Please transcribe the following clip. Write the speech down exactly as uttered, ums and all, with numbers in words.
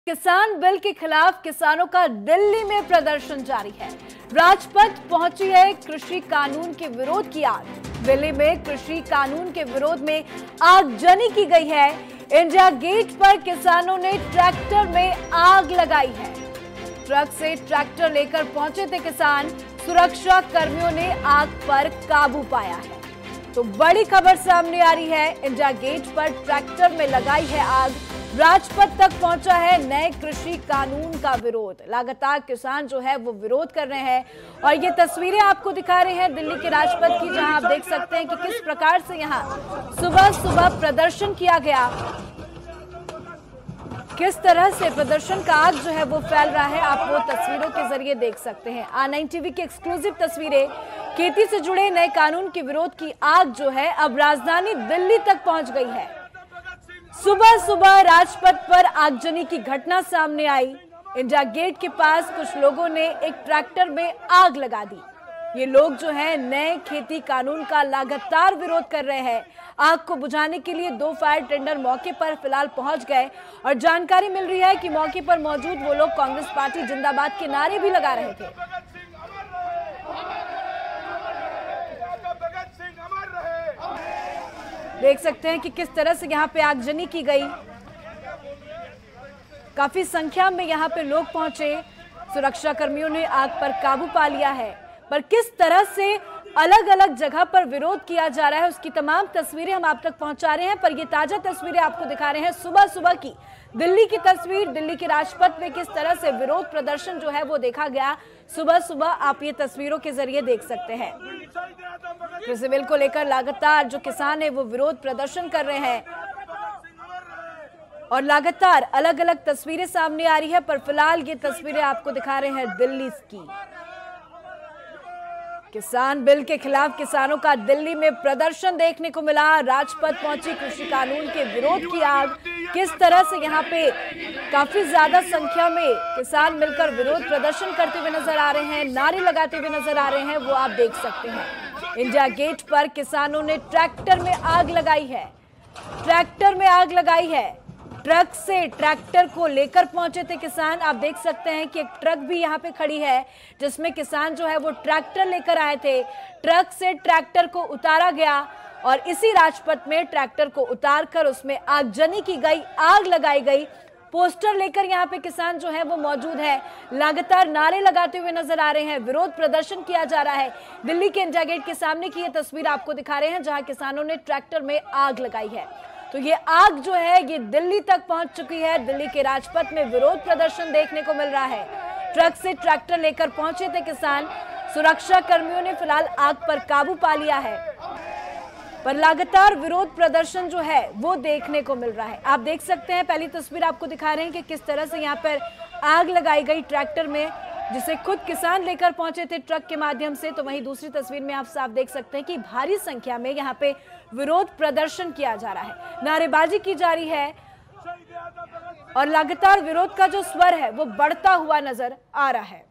किसान बिल के खिलाफ किसानों का दिल्ली में प्रदर्शन जारी है। राजपथ पहुंची है कृषि कानून के विरोध की आग। दिल्ली में कृषि कानून के विरोध में आगजनी की गई है। इंडिया गेट पर किसानों ने ट्रैक्टर में आग लगाई है। ट्रक से ट्रैक्टर लेकर पहुंचे थे किसान। सुरक्षा कर्मियों ने आग पर काबू पाया है। तो बड़ी खबर सामने आ रही है। इंडिया गेट पर ट्रैक्टर में लगाई है आग। राजपथ तक पहुंचा है नए कृषि कानून का विरोध। लगातार किसान जो है वो विरोध कर रहे हैं और ये तस्वीरें आपको दिखा रहे हैं दिल्ली के राजपथ की, जहां आप देख सकते हैं कि किस प्रकार से यहां सुबह सुबह प्रदर्शन किया गया। किस तरह से प्रदर्शन का आग जो है वो फैल रहा है, आप वो तस्वीरों के जरिए देख सकते हैं। आर नाइन टीवी की एक्सक्लूसिव तस्वीरें। खेती से जुड़े नए कानून के विरोध की आग जो है अब राजधानी दिल्ली तक पहुंच गई है। सुबह सुबह राजपथ पर आगजनी की घटना सामने आई। इंडिया गेट के पास कुछ लोगों ने एक ट्रैक्टर में आग लगा दी। ये लोग जो हैं नए खेती कानून का लगातार विरोध कर रहे हैं। आग को बुझाने के लिए दो फायर टेंडर मौके पर फिलहाल पहुंच गए और जानकारी मिल रही है कि मौके पर मौजूद वो लोग कांग्रेस पार्टी जिंदाबाद के नारे भी लगा रहे थे। देख सकते हैं कि किस तरह से यहाँ पे आगजनी की गई। काफी संख्या में यहाँ पे लोग पहुंचे। सुरक्षा कर्मियों ने आग पर काबू पा लिया है, पर किस तरह से अलग अलग जगह पर विरोध किया जा रहा है उसकी तमाम तस्वीरें हम आप तक पहुंचा रहे हैं। पर ये ताजा तस्वीरें आपको दिखा रहे हैं सुबह सुबह की दिल्ली की तस्वीर। दिल्ली के राजपथ में किस तरह से विरोध प्रदर्शन जो है वो देखा गया सुबह सुबह, आप ये तस्वीरों के जरिए देख सकते हैं। कृषि बिल को लेकर लगातार जो किसान है वो विरोध प्रदर्शन कर रहे हैं और लगातार अलग अलग तस्वीरें सामने आ रही है। पर फिलहाल ये तस्वीरें आपको दिखा रहे हैं दिल्ली की। किसान बिल के खिलाफ किसानों का दिल्ली में प्रदर्शन देखने को मिला। राजपथ पहुंची कृषि कानून के विरोध की आग। किस तरह से यहाँ पे काफी ज्यादा संख्या में किसान मिलकर विरोध प्रदर्शन करते हुए नजर आ रहे हैं, नारे लगाते हुए नजर आ रहे हैं, वो आप देख सकते हैं। इंडिया गेट पर किसानों ने ट्रैक्टर में आग लगाई है। ट्रैक्टर में आग लगाई है। ट्रक से ट्रैक्टर को लेकर पहुंचे थे किसान। आप देख सकते हैं कि एक ट्रक भी यहाँ पे खड़ी है जिसमें किसान जो है वो ट्रैक्टर लेकर आए थे। ट्रक से ट्रैक्टर को उतारा गया और इसी राजपथ में ट्रैक्टर को उतारकर उसमें आगजनी की गई, आग लगाई गई। पोस्टर लेकर यहाँ पे किसान जो है वो मौजूद है, लगातार नारे लगाते हुए नजर आ रहे हैं। विरोध प्रदर्शन किया जा रहा है। दिल्ली के इंडिया गेट के सामने की ये तस्वीर आपको दिखा रहे हैं जहां किसानों ने ट्रैक्टर में आग लगाई है। तो ये आग जो है ये दिल्ली तक पहुंच चुकी है। दिल्ली के राजपथ में विरोध प्रदर्शन देखने को मिल रहा है। ट्रक से ट्रैक्टर लेकर पहुंचे थे किसान। सुरक्षा कर्मियों ने फिलहाल आग पर काबू पा लिया है, पर लगातार विरोध प्रदर्शन जो है वो देखने को मिल रहा है। आप देख सकते हैं, पहली तस्वीर आपको दिखा रहे हैं कि किस तरह से यहाँ पर आग लगाई गई ट्रैक्टर में, जिसे खुद किसान लेकर पहुंचे थे ट्रक के माध्यम से। तो वहीं दूसरी तस्वीर में आप साफ देख सकते हैं कि भारी संख्या में यहाँ पे विरोध प्रदर्शन किया जा रहा है, नारेबाजी की जा रही है और लगातार विरोध का जो स्वर है वो बढ़ता हुआ नजर आ रहा है।